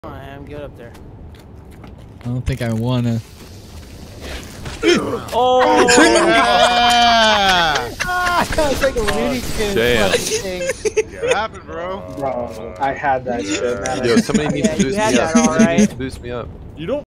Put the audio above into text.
I am good up there. I don't think I wanna. Oh! It's like a Looney Tunes Damn. thing. What happened, bro? Bro, I had that shit, man. Yo, somebody needs to you boost had me up. that all Somebody needs right. to boost me up. You don't